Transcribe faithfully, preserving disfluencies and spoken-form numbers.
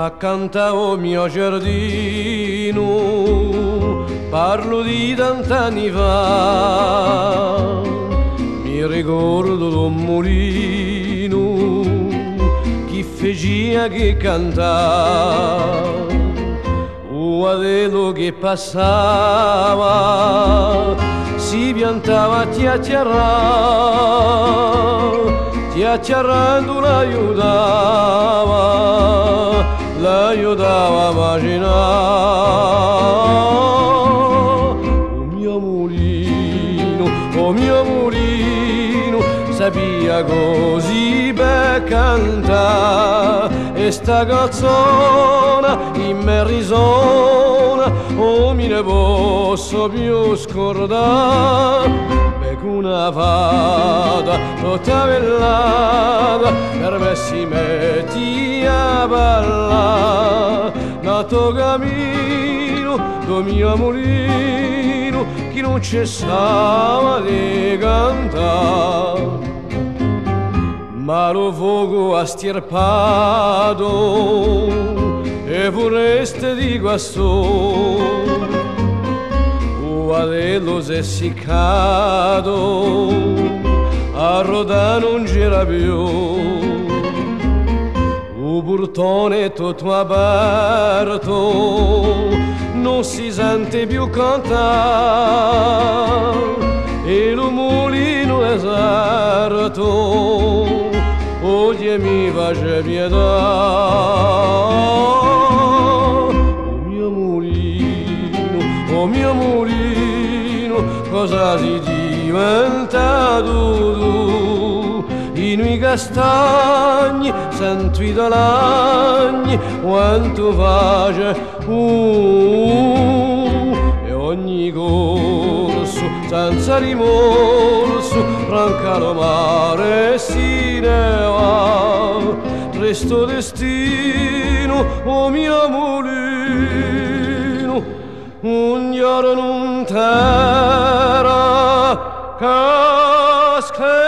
accanto al mio giardino, parlo di tant'anni fa, mi ricordo d'un mulino, chi fecea che cantava, un adello che passava, si piantava a chiacchierare, chiacchierando l'aiutava, l'aiutava a immaginare. O mio mulino, o mio mulino, sapia così per cantare, e sta canzone in me risona, o mi ne posso più scordare. Una fata tutta bellata per me si metti a ballare, nato cammino do mio mulino che non cessava di cantare, ma lo fuoco ha stirpato e vorreste di guastò, adello s'è essiccato, a rodare non gira più, un portone tutto aperto, non si sente più cantare, e lo mulino deserto, oggi mi face pietà. O mio mulino, o mio mulino, cosa si diventato tu? In i castagni sento i talagni quanto face uh, e ogni corso senza rimorso franca lo mare si ne va, resto destino o mio mulino, un giorno non terra casca